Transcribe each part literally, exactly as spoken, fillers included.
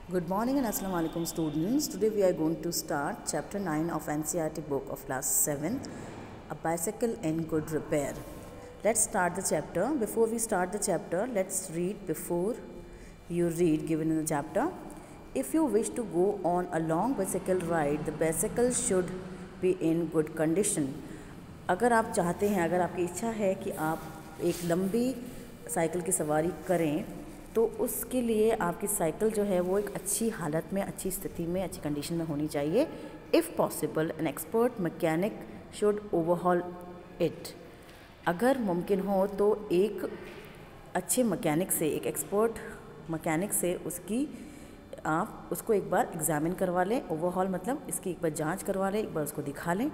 Good morning and Assalamu alaikum students. Today we are going to start chapter nine of N C E R T book of class seven, A Bicycle in Good Repair. Let's start the chapter. Before we start the chapter, let's read before you read given in the chapter. If you wish to go on a long bicycle ride, the bicycle should be in good condition. अगर आप चाहते हैं, अगर आपकी इच्छा है कि आप एक लंबी साइकिल की सवारी करें तो उसके लिए आपकी साइकिल जो है वो एक अच्छी हालत में, अच्छी स्थिति में, अच्छी कंडीशन में होनी चाहिए. If possible an expert mechanic should overhaul it. अगर मुमकिन हो तो एक अच्छे मैकेनिक से, एक एक्सपर्ट मैकेनिक से उसकी आप उसको एक बार एग्ज़ामिन करवा लें. ओवरहॉल मतलब इसकी एक बार जांच करवा लें, एक बार उसको दिखा लें.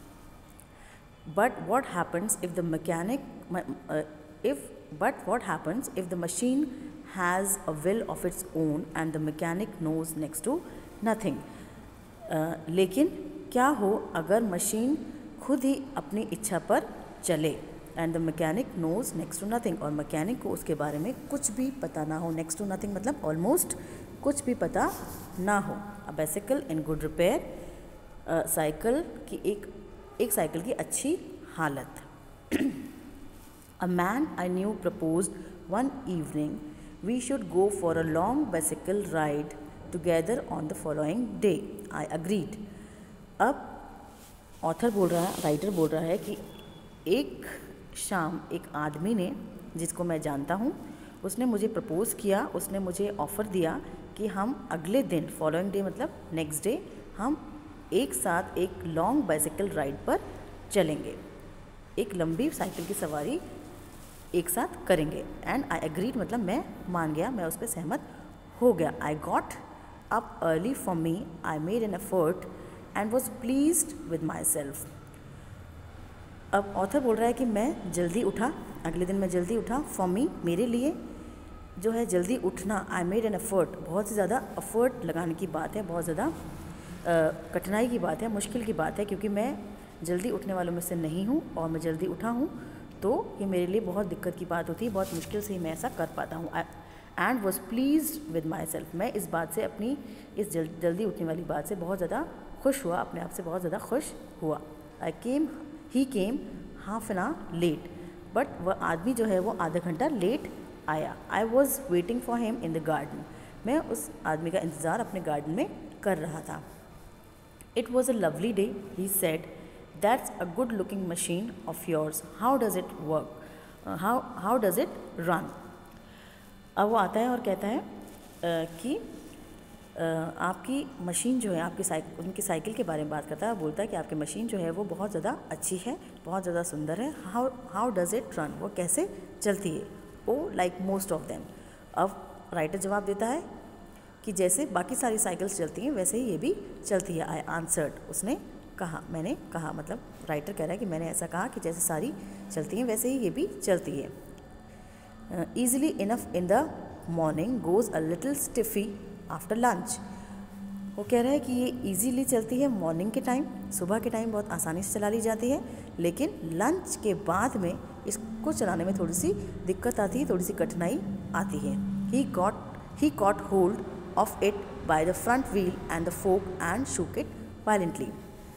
But what happens if the mechanic if but what happens if the machine has a will of its own and the mechanic knows next to nothing. uh, लेकिन क्या हो अगर मशीन खुद ही अपनी इच्छा पर चले and the mechanic knows next to nothing, और मैकेनिक को उसके बारे में कुछ भी पता ना हो. next to nothing मतलब almost कुछ भी पता ना हो. A bicycle in good repair, cycle की एक एक साइकिल की अच्छी हालत. A man I knew proposed one evening we should go for a long bicycle ride together on the following day. I agreed. अब ऑथर बोल रहा है, राइटर बोल रहा है कि एक शाम एक आदमी ने, जिसको मैं जानता हूँ, उसने मुझे प्रपोज़ किया, उसने मुझे ऑफ़र दिया कि हम अगले दिन, फॉलोइंग डे मतलब नेक्स्ट डे, हम एक साथ एक लॉन्ग बाइसिकल राइड पर चलेंगे, एक लंबी साइकिल की सवारी एक साथ करेंगे. एंड आई एग्रीड मतलब मैं मान गया, मैं उस पर सहमत हो गया. I got up early for me, I made an effort and was pleased with my self. अब ऑथर बोल रहा है कि मैं जल्दी उठा, अगले दिन मैं जल्दी उठा. फॉर मी मेरे लिए जो है जल्दी उठना, आई मेड एन एफर्ट, बहुत ही ज़्यादा एफर्ट लगाने की बात है, बहुत ज़्यादा कठिनाई की बात है, मुश्किल की बात है, क्योंकि मैं जल्दी उठने वालों में से नहीं हूँ और मैं जल्दी उठा हूँ तो ये मेरे लिए बहुत दिक्कत की बात होती है, बहुत मुश्किल से ही मैं ऐसा कर पाता हूँ. And was pleased with my self, मैं इस बात से, अपनी इस जल, जल्दी उठने वाली बात से बहुत ज़्यादा खुश हुआ, अपने आप से बहुत ज़्यादा खुश हुआ. I came he came half an hour late, but वह आदमी जो है वो आधा घंटा लेट आया. I was waiting for him in the garden, मैं उस आदमी का इंतज़ार अपने गार्डन में कर रहा था. It was a lovely day, he said. That's a good looking machine of yours. How does it work? Uh, how how does it run? अब वो आता है और कहता है uh, कि uh, आपकी मशीन जो है, आपकी साइकिल, उनकी साइकिल के बारे में बात करता है. बोलता है कि आपकी मशीन जो है वो बहुत ज़्यादा अच्छी है, बहुत ज़्यादा सुंदर है. How how does it run, वो कैसे चलती है. Oh like most of them. अब राइटर जवाब देता है कि जैसे बाकी सारी साइकिल्स चलती हैं वैसे ही ये भी चलती है. आई आंसर्ड, उसने कहा, मैंने कहा, मतलब राइटर कह रहा है कि मैंने ऐसा कहा कि जैसे सारी चलती हैं वैसे ही ये भी चलती है. Easily enough in the morning, goes a little stiffly after lunch. वो कह रहा है कि ये ईजीली चलती है मॉर्निंग के टाइम, सुबह के टाइम बहुत आसानी से चला ली जाती है, लेकिन लंच के बाद में इसको चलाने में थोड़ी सी दिक्कत आती है, थोड़ी सी कठिनाई आती है. He got he got hold of it by the front wheel and the fork and shook it violently.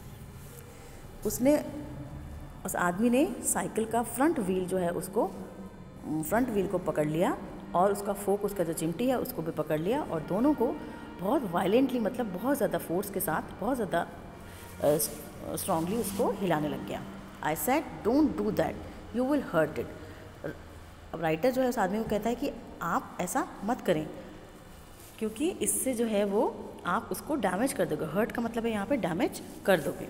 उसने, उस आदमी ने साइकिल का फ्रंट व्हील जो है उसको, फ्रंट व्हील को पकड़ लिया और उसका फोक, उसका जो चिमटी है उसको भी पकड़ लिया और दोनों को बहुत वायलेंटली मतलब बहुत ज़्यादा फोर्स के साथ, बहुत ज़्यादा स्ट्रांगली उसको हिलाने लग गया. I said don't do that, you will hurt it. अब राइटर जो है उस आदमी को कहता है कि आप ऐसा मत करें, क्योंकि इससे जो है वो आप उसको डैमेज कर दोगे. हर्ट का मतलब है यहाँ पे डैमेज कर दोगे.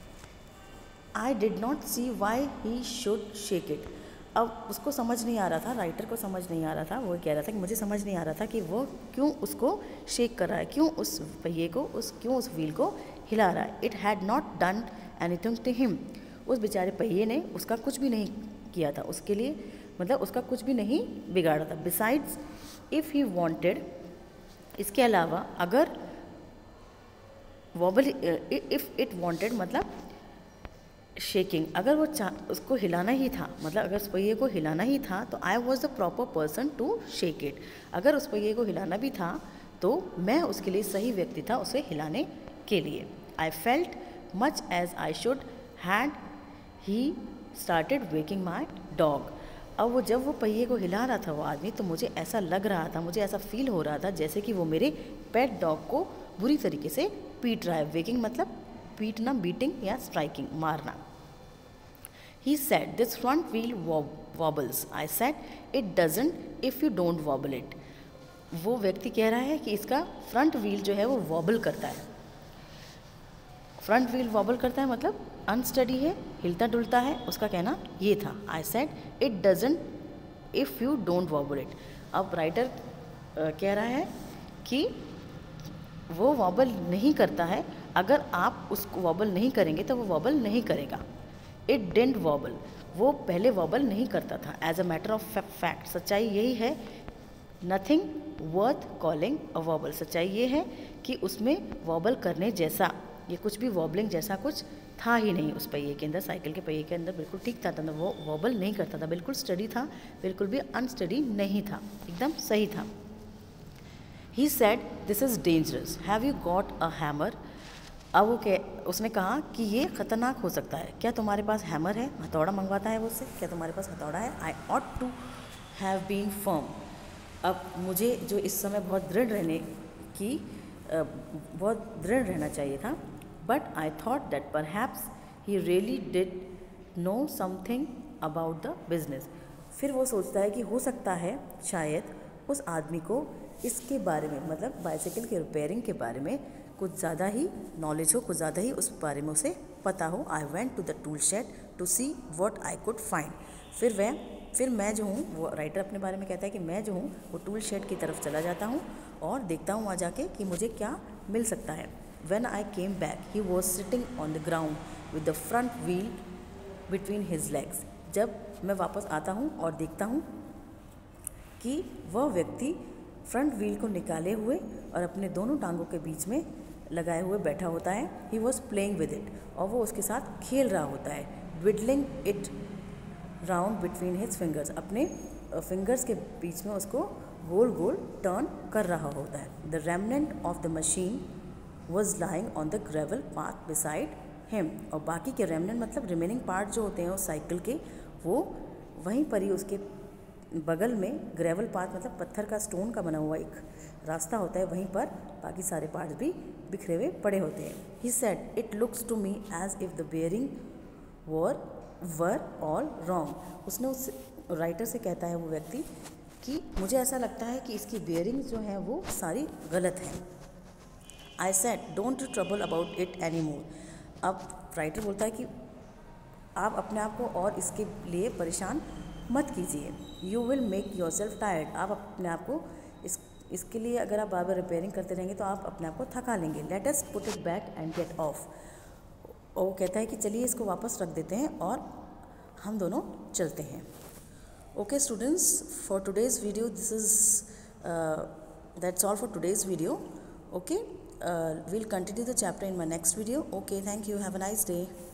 I did not see why he should shake it. अब उसको समझ नहीं आ रहा था, राइटर को समझ नहीं आ रहा था, वो कह रहा था कि मुझे समझ नहीं आ रहा था कि वो क्यों उसको शेक कर रहा है, क्यों उस पहिए को, उस क्यों उस व्हील को हिला रहा है. It had not done anything to him. उस बेचारे पहिए ने उसका कुछ भी नहीं किया था, उसके लिए मतलब उसका कुछ भी नहीं बिगाड़ा था. बिसाइड्स इफ़ ही वॉन्टेड, इसके अलावा अगर वॉबल, इफ़ इट वॉन्टेड मतलब शेकिंग, अगर वो चा उसको हिलाना ही था, मतलब अगर उस पहिए को हिलाना ही था तो I was the proper person to shake it. अगर उस पहिए को हिलाना भी था तो मैं उसके लिए सही व्यक्ति था उसे हिलाने के लिए। I felt much as I should had he started waking my dog. अब वो जब वो पहिए को हिला रहा था वो आदमी, तो मुझे ऐसा लग रहा था, मुझे ऐसा फील हो रहा था जैसे कि वो मेरे पेट डॉग को बुरी तरीके से पीट रहा है। वेकिंग मतलब पीटना, बीटिंग या स्ट्राइकिंग, मारना। He said, this front wheel wobbles. I said, it doesn't if you don't wobble it. वो व्यक्ति कह रहा है कि इसका फ्रंट व्हील जो है वो वॉबल करता है। फ्रंट व्हील वॉबल करता है मतलब अनस्टडी है, हिलता डुलता है, उसका कहना ये था। I said it doesn't if you don't wobble it. अब राइटर कह रहा है कि वो वॉबल नहीं करता है, अगर आप उसको वॉबल नहीं करेंगे तो वो वॉबल नहीं करेगा। इट डिडंट वॉबल, वो पहले वॉबल नहीं करता था। As a matter of fact, सच्चाई यही है, nothing worth calling a wobble, सच्चाई ये है कि उसमें वॉबल करने जैसा, ये कुछ भी वॉबलिंग जैसा कुछ था ही नहीं उस पहिए के अंदर, साइकिल के पहिए के अंदर। बिल्कुल ठीक था, था वो वॉबल नहीं करता था, बिल्कुल स्टडी था, बिल्कुल भी अनस्टडी नहीं था, एकदम सही था। He said this is dangerous, have you got a hammer. अब वो कह उसने कहा कि ये ख़तरनाक हो सकता है, क्या तुम्हारे पास हैमर है? हथौड़ा मंगवाता है वो उससे, क्या तुम्हारे पास हथौड़ा है? I ought to have been firm. अब मुझे जो इस समय बहुत दृढ़ रहने की बहुत दृढ़ रहना चाहिए था। But I thought that perhaps he really did know something about the business. फिर वो सोचता है कि हो सकता है शायद उस आदमी को इसके बारे में, मतलब बाइसाइकिल के रिपेयरिंग के बारे में कुछ ज़्यादा ही नॉलेज हो, कुछ ज़्यादा ही उस बारे में उसे पता हो। I went to the tool shed to see what I could find. फिर वह फिर मैं जो हूँ, वो राइटर अपने बारे में कहता है कि मैं जो हूँ वो टूल शेड की तरफ चला जाता हूँ और देखता हूँ वहाँ जाके कि मुझे क्या मिल सकता है। When I came back he was sitting on the ground with the front wheel between his legs. जब मैं वापस आता हूँ और देखता हूँ कि वह व्यक्ति फ्रंट व्हील को निकाले हुए और अपने दोनों टांगों के बीच में लगाए हुए बैठा होता है। He was playing with it, और वो उसके साथ खेल रहा होता है। Twiddling it round between his fingers, अपने फिंगर्स के बीच में उसको गोल गोल टर्न कर रहा होता है। The remnant of the machine was lying on the gravel path beside him, और बाकी के रेमनेंट मतलब रिमेनिंग पार्ट जो होते हैं उस साइकिल के, वो वहीं पर ही उसके बगल में ग्रेवल पाथ मतलब पत्थर का, स्टोन का बना हुआ एक रास्ता होता है, वहीं पर बाकी सारे पार्ट्स भी बिखरे हुए पड़े होते हैं। He said it looks to me as if the bearing were were all wrong. उसने उस राइटर से कहता है वो व्यक्ति कि मुझे ऐसा लगता है कि इसकी बेयरिंग जो है वो सारी गलत हैं। I said don't trouble about it any more. अब राइटर बोलता है कि आप अपने आप को और इसके लिए परेशान मत कीजिए। You will make yourself tired, आप अपने आप को इस इसके लिए अगर आप बार बार रिपेयरिंग करते रहेंगे तो आप अपने आप को थका लेंगे। Let us put it back and get off. और वो कहता है कि चलिए इसको वापस रख देते हैं और हम दोनों चलते हैं। Okay students, for today's video this is that's all for today's video. Okay, we'll continue the chapter in my next video. Okay, thank you, have a nice day.